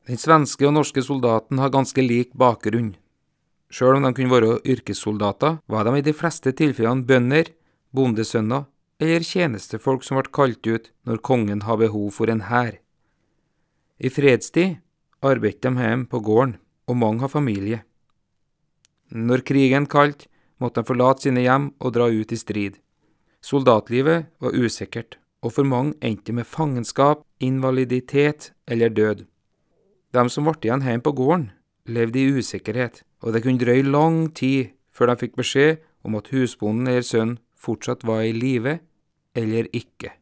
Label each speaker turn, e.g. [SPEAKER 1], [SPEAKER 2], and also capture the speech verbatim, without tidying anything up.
[SPEAKER 1] Den svenske og norske soldaten har ganske lik bakgrunn. Selv om de kunne være yrkessoldater, var de i de fleste tilfellene bønder, bondesønner eller tjenestefolk som ble kalt ut når kongen hadde behov for en hær. I fredstid arbeidet de hjemme på gården, og mange har familie. Når krigen kalte, måtte de forlate sine hjem og dra ut i strid. Soldatlivet var usikkert, og for mange endte med fangenskap, invaliditet eller død. De som ble igjen hjemme på gården, levde i usikkerhet, og det kunne drøye lang tid før de fikk beskjed om at husbonden eller sønnen fortsatt var i live eller ikke.